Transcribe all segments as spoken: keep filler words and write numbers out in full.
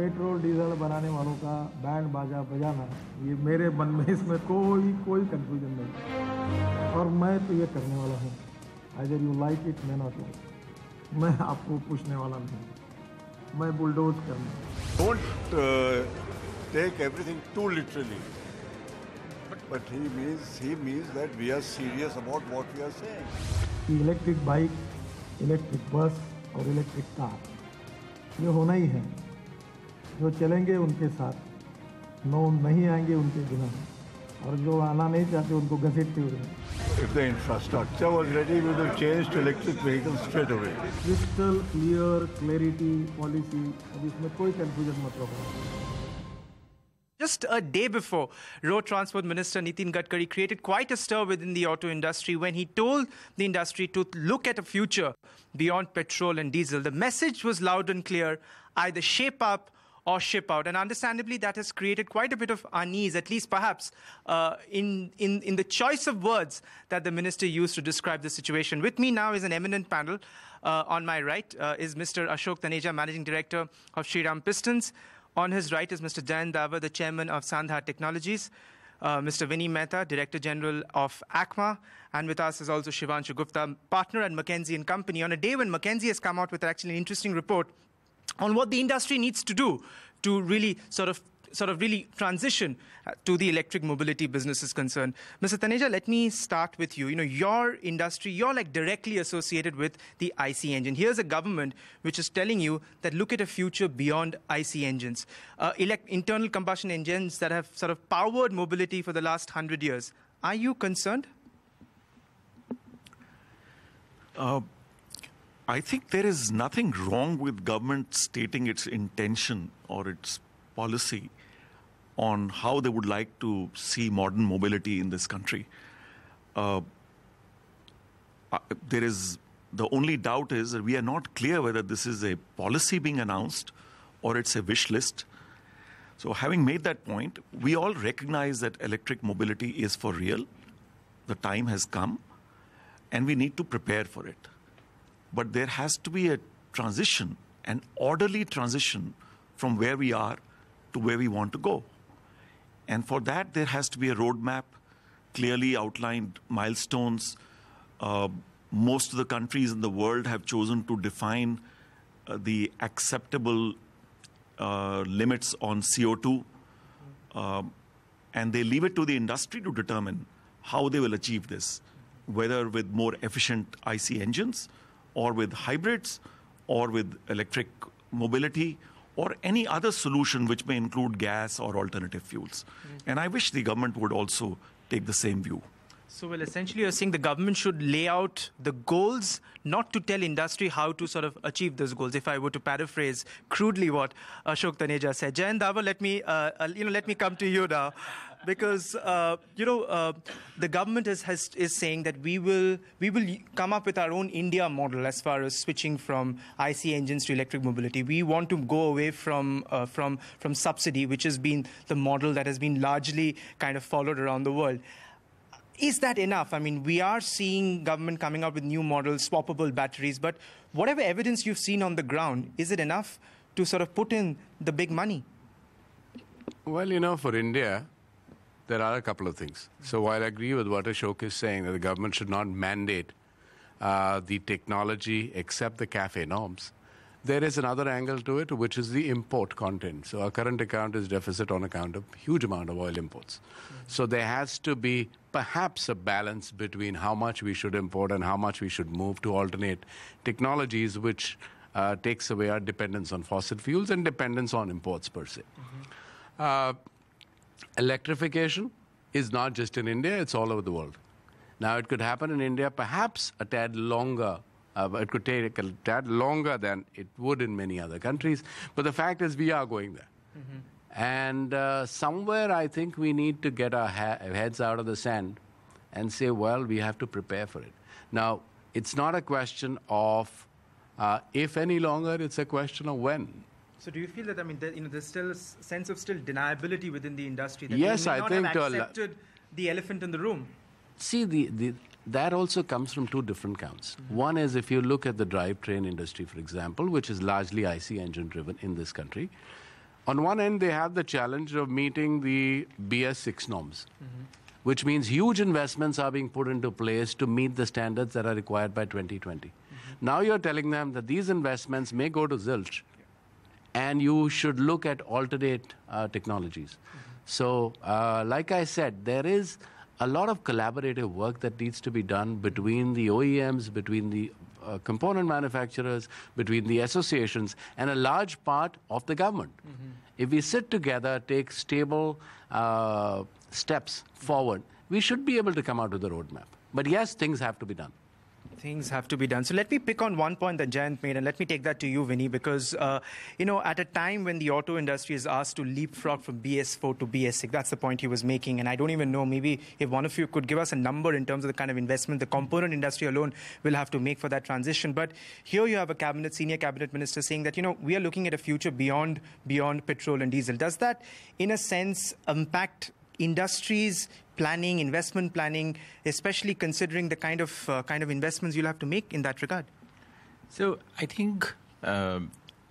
Petrol diesel बनाने वालों का बैंड बाजा बजाना, ये मेरे मन में इसमें कोई कोई कंफ्यूजन नहीं, और मैं तो ये करने वाला हूँ। अगर you like it may not like, मैं आपको पूछने वाला नहीं, मैं बुलडोज करना। Don't uh, take everything too literally, but he means he means that we are serious about what we are saying. Electric bike, electric bus और electric car ये होना ही है। जो चलेंगे उनके साथ, नो नहीं आएंगे उनके बिना, और जो आना नहीं चाहते उनको घसीटते हुए। If the infrastructure was ready, we would have changed to electric vehicles straight away. Crystal clear, clarity, policy, अब इसमें कोई confusion मत रखो। Just a day before, Road Transport Minister Nitin Gadkari created quite a stir within the auto industry when he told the industry to look at a future beyond petrol and diesel. The message was loud and clear: either shape up or ship out. And understandably, that has created quite a bit of unease, at least perhaps uh, in, in, in the choice of words that the minister used to describe the situation. With me now is an eminent panel. Uh, on my right uh, is Mister Ashok Taneja, Managing Director of Shriram Pistons. On his right is Mister Jayant Davar, the Chairman of Sandhar Technologies. Uh, Mister Vinny Mehta, Director General of A C M A. And with us is also Shivanshu Gupta, partner at McKinsey and Company. On a day when McKinsey has come out with actually an interesting report on what the industry needs to do to really sort of sort of really transition to the electric mobility business is concerned. Mister Taneja, let me start with you. You know, your industry, you're like directly associated with the I C engine. Here's a government which is telling you that look at a future beyond I C engines. Uh, elect internal combustion engines that have sort of powered mobility for the last hundred years. Are you concerned? Uh, I think there is nothing wrong with government stating its intention or its policy on how they would like to see modern mobility in this country. Uh, uh, there is, the only doubt is that we are not clear whether this is a policy being announced or it's a wish list. So having made that point, we all recognize that electric mobility is for real. The time has come and we need to prepare for it. But there has to be a transition, an orderly transition from where we are to where we want to go. And for that, there has to be a roadmap, clearly outlined milestones. Uh, most of the countries in the world have chosen to define uh, the acceptable uh, limits on C O two. Uh, and they leave it to the industry to determine how they will achieve this, whether with more efficient I C engines, or with hybrids, or with electric mobility, or any other solution which may include gas or alternative fuels. Mm-hmm. And I wish the government would also take the same view. So, well, essentially you're saying the government should lay out the goals, not to tell industry how to sort of achieve those goals, if I were to paraphrase crudely what Ashok Taneja said. Jayant Davar, let me, uh, uh, you know, let me come to you now. Because, uh, you know, uh, the government is, has, is saying that we will, we will come up with our own India model as far as switching from I C engines to electric mobility. We want to go away from, uh, from, from subsidy, which has been the model that has been largely kind of followed around the world. Is that enough? I mean, we are seeing government coming up with new models, swappable batteries, but whatever evidence you've seen on the ground, is it enough to sort of put in the big money? Well, you know, for India, there are a couple of things. So while I agree with what Ashok is saying, that the government should not mandate uh, the technology except the CAFE norms, there is another angle to it, which is the import content. So our current account is deficit on account of huge amount of oil imports. Mm-hmm. So there has to be perhaps a balance between how much we should import and how much we should move to alternate technologies, which uh, takes away our dependence on fossil fuels and dependence on imports per se. Mm-hmm. uh, electrification is not just in India, it's all over the world. Now, it could happen in India perhaps a tad longer. Uh, it could take a tad longer than it would in many other countries. But the fact is we are going there. Mm-hmm. And uh, somewhere I think we need to get our ha- heads out of the sand and say, well, we have to prepare for it. Now, it's not a question of uh, if any longer, it's a question of when. So do you feel that, I mean, there, you know, there's still a sense of still deniability within the industry that yes, we may I not think have accepted the elephant in the room? See, the, the, that also comes from two different counts. Mm-hmm. One is if you look at the drivetrain industry, for example, which is largely I C engine driven in this country, On one end, they have the challenge of meeting the B S six norms, mm-hmm. which means huge investments are being put into place to meet the standards that are required by twenty twenty. Mm-hmm. Now you're telling them that these investments may go to zilch, and you should look at alternate uh, technologies. Mm-hmm. So, uh, like I said, there is a lot of collaborative work that needs to be done between the O E Ms, between the uh, component manufacturers, between the associations, and a large part of the government. Mm-hmm. If we sit together, take stable uh, steps forward, we should be able to come out with a roadmap. But yes, things have to be done. Things have to be done. So let me pick on one point that Jayant made, and let me take that to you, Vinny, because, uh, you know, at a time when the auto industry is asked to leapfrog from B S four to B S six, that's the point he was making. And I don't even know, maybe if one of you could give us a number in terms of the kind of investment the component industry alone will have to make for that transition. But here you have a cabinet, senior cabinet minister saying that, you know, we are looking at a future beyond, beyond petrol and diesel. Does that, in a sense, impact industries' planning, investment planning, especially considering the kind of uh, kind of investments you'll have to make in that regard? So I think uh,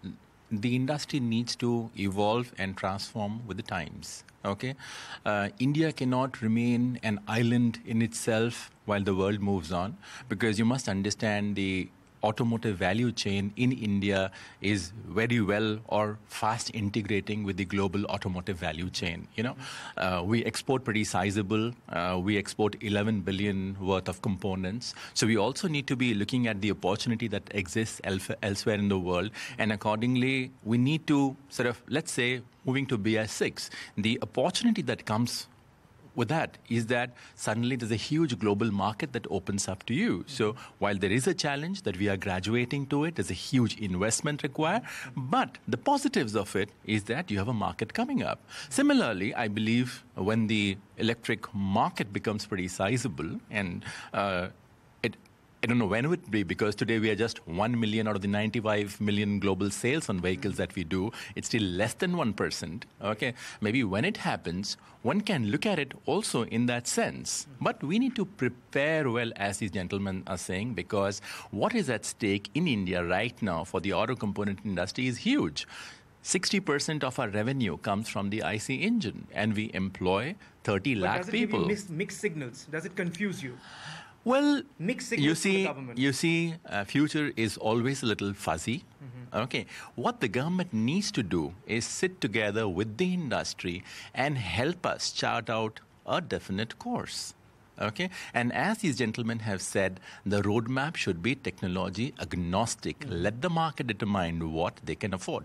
the industry needs to evolve and transform with the times. Okay, uh, India cannot remain an island in itself while the world moves on, because you must understand the automotive value chain in India is very well or fast integrating with the global automotive value chain. You know, uh, we export pretty sizable. Uh, we export eleven billion worth of components. So we also need to be looking at the opportunity that exists elf- elsewhere in the world. And accordingly, we need to sort of, let's say, moving to B S six, the opportunity that comes with that is that suddenly there's a huge global market that opens up to you. So while there is a challenge that we are graduating to it, there's a huge investment required, but the positives of it is that you have a market coming up. Similarly, I believe when the electric market becomes pretty sizable, and uh, it I don't know when it would be, because today we are just one million out of the ninety-five million global sales on vehicles that we do. It's still less than one percent. Okay, maybe when it happens, one can look at it also in that sense. But we need to prepare well, as these gentlemen are saying, because what is at stake in India right now for the auto component industry is huge. sixty percent of our revenue comes from the I C engine, and we employ thirty but lakh does it people. Give you mixed, mixed signals? Does it confuse you? Well, Mixed you signals from the see, government. you see, uh, future is always a little fuzzy. Mm-hmm. Okay, what the government needs to do is sit together with the industry and help us chart out a definite course. Okay, and as these gentlemen have said, the roadmap should be technology agnostic. Mm-hmm. Let the market determine what they can afford.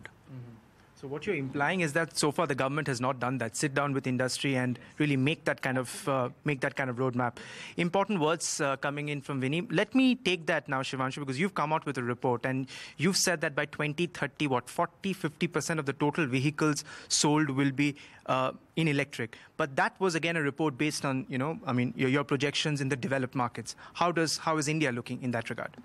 So what you're implying is that so far the government has not done that. Sit down with industry and really make that kind of uh, make that kind of roadmap. Important words uh, coming in from Vinny. Let me take that now, Shivanshu, because you've come out with a report and you've said that by twenty thirty, what, forty, fifty percent of the total vehicles sold will be uh, in electric. But that was again a report based on, you know, I mean, your, your projections in the developed markets. How does how is India looking in that regard?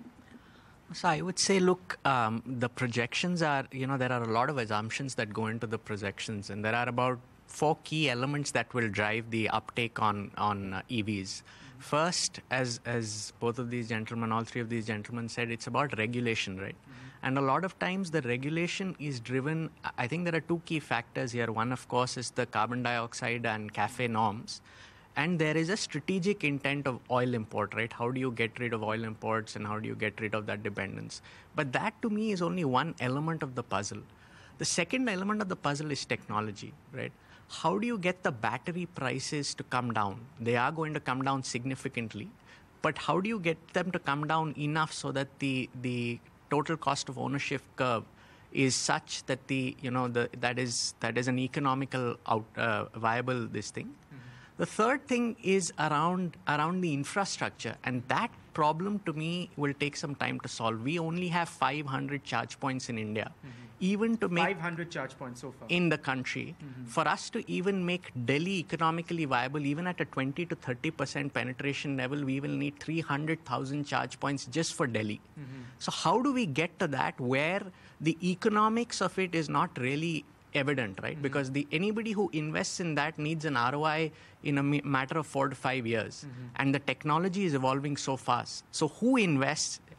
So I would say, look, um, the projections are, you know, there are a lot of assumptions that go into the projections, and there are about four key elements that will drive the uptake on, on uh, E Vs. First, as as both of these gentlemen, all three of these gentlemen said, it's about regulation, right? Mm-hmm. And a lot of times the regulation is driven, I think there are two key factors here. One, of course, is the carbon dioxide and CAFE norms. And there is a strategic intent of oil import, right? How do you get rid of oil imports and how do you get rid of that dependence? But that, to me, is only one element of the puzzle. The second element of the puzzle is technology, right? How do you get the battery prices to come down? They are going to come down significantly, but how do you get them to come down enough so that the the total cost of ownership curve is such that the you know the that is that is an economical out uh, viable this thing? The third thing is around around the infrastructure, and that problem to me will take some time to solve. We only have five hundred charge points in India. Mm-hmm. Even to make five hundred charge points so far in the country, mm-hmm. for us to even make Delhi economically viable, even at a twenty to thirty percent penetration level, we will need three hundred thousand charge points just for Delhi. Mm-hmm. So how do we get to that where the economics of it is not really evident, right? Mm-hmm. Because the anybody who invests in that needs an R O I in a matter of four to five years. Mm-hmm. And the technology is evolving so fast. So who invests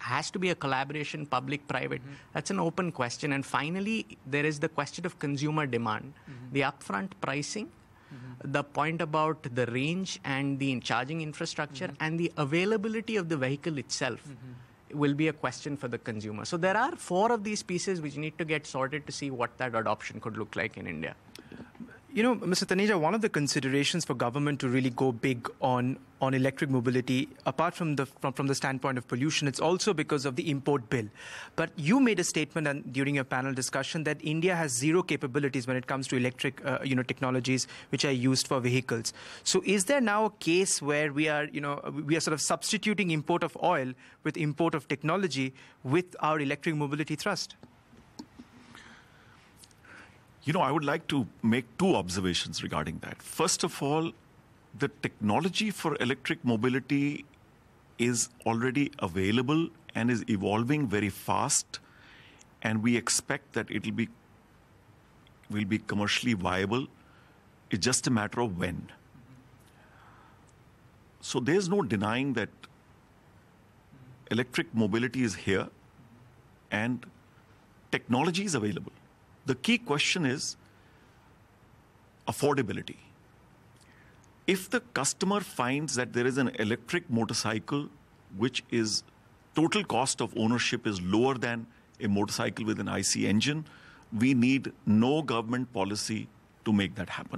has to be a collaboration, public-private? Mm-hmm. That's an open question. And finally, there is the question of consumer demand, mm-hmm. the upfront pricing, mm-hmm. the point about the range and the charging infrastructure, mm-hmm. and the availability of the vehicle itself. Mm-hmm. will be a question for the consumer. So there are four of these pieces which need to get sorted to see what that adoption could look like in India. You know, Mister Taneja, one of the considerations for government to really go big on, on electric mobility, apart from the from, from the standpoint of pollution, it's also because of the import bill. But you made a statement and during your panel discussion that India has zero capabilities when it comes to electric, uh, you know, technologies which are used for vehicles. So is there now a case where we are, you know, we are sort of substituting import of oil with import of technology with our electric mobility thrust? You know, I would like to make two observations regarding that. First of all, the technology for electric mobility is already available and is evolving very fast, and we expect that it will be will be commercially viable. It's just a matter of when. So there's no denying that electric mobility is here and technology is available. The key question is affordability. If the customer finds that there is an electric motorcycle which is total cost of ownership is lower than a motorcycle with an I C engine, we need no government policy to make that happen.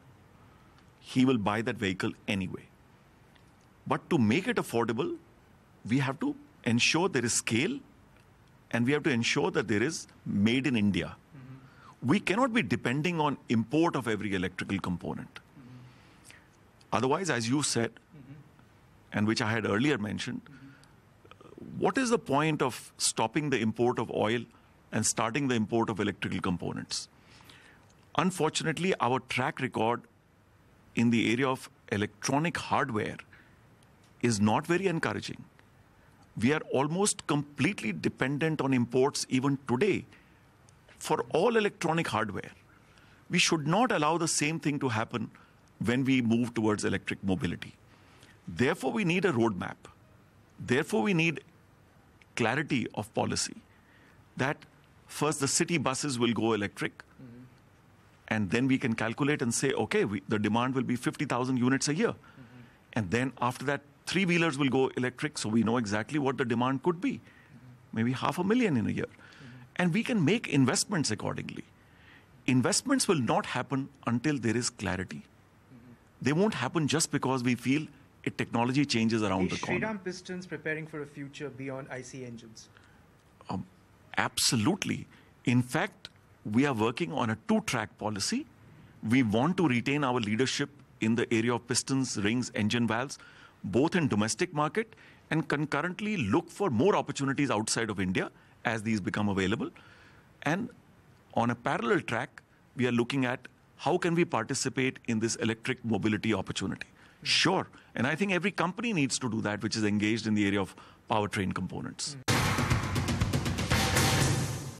He will buy that vehicle anyway. But to make it affordable, we have to ensure there is scale, and we have to ensure that there is made in India. We cannot be depending on import of every electrical component. Mm-hmm. Otherwise, as you said, mm-hmm. and which I had earlier mentioned, mm-hmm. what is the point of stopping the import of oil and starting the import of electrical components? Unfortunately, our track record in the area of electronic hardware is not very encouraging. We are almost completely dependent on imports even today. For all electronic hardware, we should not allow the same thing to happen when we move towards electric mobility. Therefore, we need a roadmap. Therefore, we need clarity of policy that first the city buses will go electric, mm-hmm. and then we can calculate and say, okay, we, the demand will be fifty thousand units a year. Mm-hmm. And then after that, three-wheelers will go electric, so we know exactly what the demand could be, mm-hmm. maybe half a million in a year. And we can make investments accordingly. Investments will not happen until there is clarity. Mm-hmm. They won't happen just because we feel a technology changes around is the corner. Shriram Pistons preparing for a future beyond I C engines? Um, absolutely. In fact, we are working on a two-track policy. We want to retain our leadership in the area of pistons, rings, engine valves, both in domestic market, and concurrently look for more opportunities outside of India as these become available. And on a parallel track, we are looking at how can we participate in this electric mobility opportunity. Mm-hmm. Sure. And I think every company needs to do that, which is engaged in the area of powertrain components. Mm-hmm.